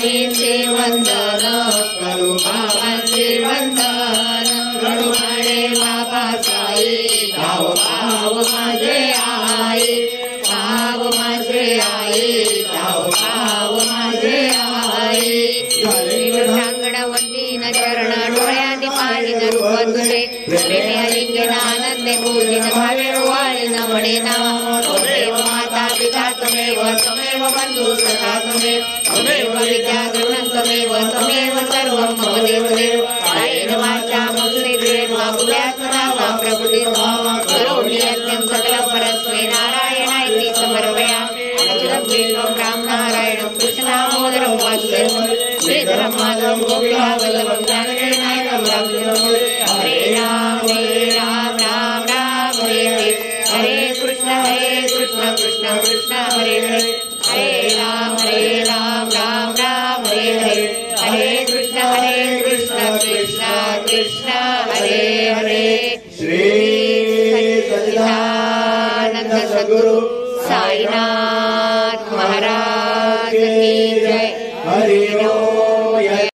माईचे वंदन करू बाबांचे वंदन करू म्हणे बाबा साई भाव भाव माझे आई भाव माझे आई भाव भाव माझे आई वंदीन चरण डोळ्याने पाहिन रूप तुझे प्रेमे अलिंगन आनंदे पूजित भावे वाळीन म्हणे नावा त्वमेव माता पिता त्वमेव त्वमेव बंधू सखा त्वमेव विद्या गृहं त्वमेव त्वमेव सर्वं मम देवदेव कायेन वाचा मनसेन्द्रियेण वा बुद्ध्यात्मना वा प्रकृती करोमि यज्ञं सकलं परस्मै नारायणाय समर्पयामि अच्युतं केशवं राम नारायणं कृष्णदामोदरं वासुदेवं श्रीधरं माधवं गोपिकावल्लभं जानकीनायकं रामचन्द्रं हरे राम राम राम हरे हरे हरे कृष्ण कृष्ण कृष्ण हरे हरे हरे राम राम राम हरे हरे हरे कृष्ण कृष्ण कृष्ण हरे हरे श्री सच्चिदानंद सद्गुरु साईनाथ